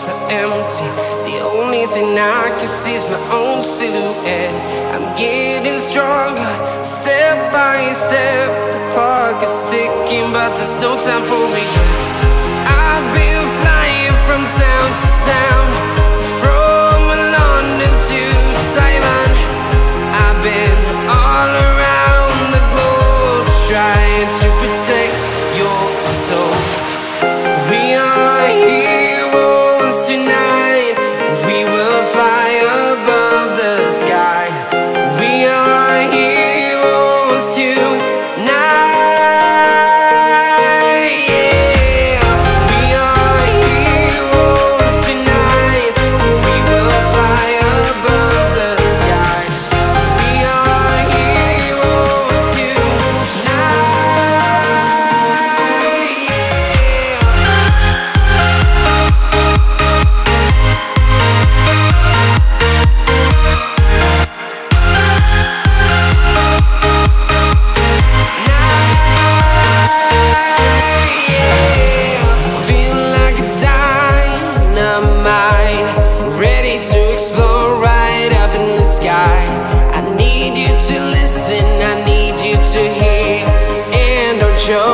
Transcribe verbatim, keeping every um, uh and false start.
so empty. The only thing I can see is my own silhouette. I'm getting stronger, step by step. The clock is ticking, but there's no time for regrets. I've been flying from town to town, from London to Taiwan. I've been all around the globe, trying to protect your soul. We are heroes tonight. We will fly above the sky. We are heroes tonight. Yeah. We are heroes tonight. We will fly above the sky. We are heroes tonight. I need you to listen, I need you to hear, and don't show